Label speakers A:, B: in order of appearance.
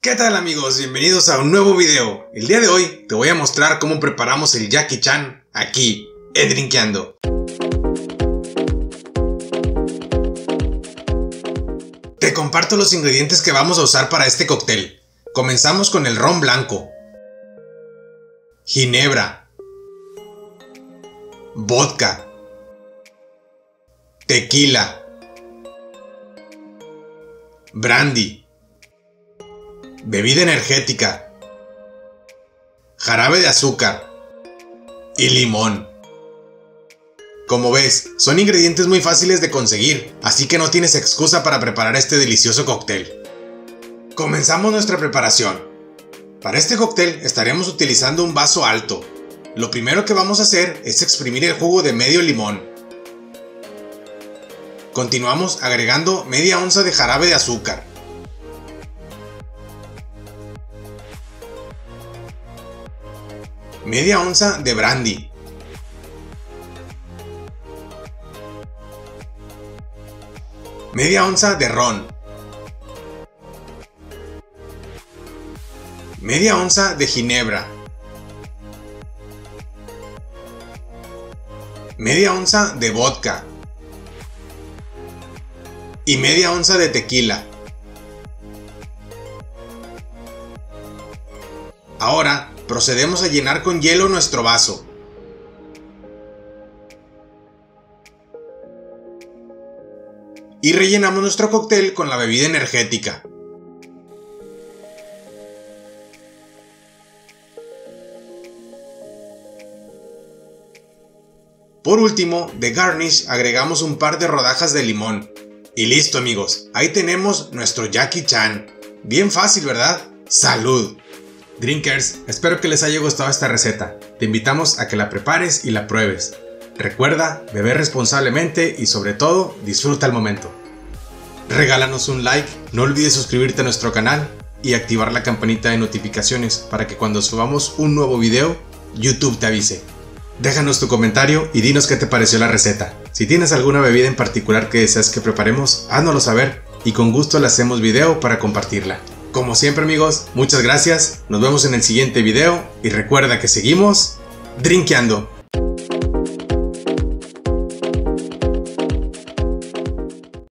A: ¿Qué tal amigos? Bienvenidos a un nuevo video. El día de hoy te voy a mostrar cómo preparamos el Jackie Chan aquí en Drinkeando. Te comparto los ingredientes que vamos a usar para este cóctel. Comenzamos con el ron blanco, ginebra, vodka, tequila, brandy, bebida energética, jarabe de azúcar y limón. Como ves, son ingredientes muy fáciles de conseguir, así que no tienes excusa para preparar este delicioso cóctel. Comenzamos nuestra preparación. Para este cóctel estaremos utilizando un vaso alto. Lo primero que vamos a hacer es exprimir el jugo de medio limón. Continuamos agregando media onza de jarabe de azúcar. Media onza de brandy. Media onza de ron. Media onza de ginebra. Media onza de vodka. Y media onza de tequila. Ahora procedemos a llenar con hielo nuestro vaso. Y rellenamos nuestro cóctel con la bebida energética. Por último, de garnish agregamos un par de rodajas de limón. Y listo amigos, ahí tenemos nuestro Jackie Chan. Bien fácil, ¿verdad? ¡Salud! Drinkers, espero que les haya gustado esta receta. Te invitamos a que la prepares y la pruebes. Recuerda beber responsablemente y sobre todo disfruta el momento. Regálanos un like, no olvides suscribirte a nuestro canal y activar la campanita de notificaciones para que cuando subamos un nuevo video, YouTube te avise. Déjanos tu comentario y dinos qué te pareció la receta. Si tienes alguna bebida en particular que deseas que preparemos, háznoslo saber y con gusto le hacemos video para compartirla. Como siempre amigos, muchas gracias, nos vemos en el siguiente video y recuerda que seguimos Drinkeando.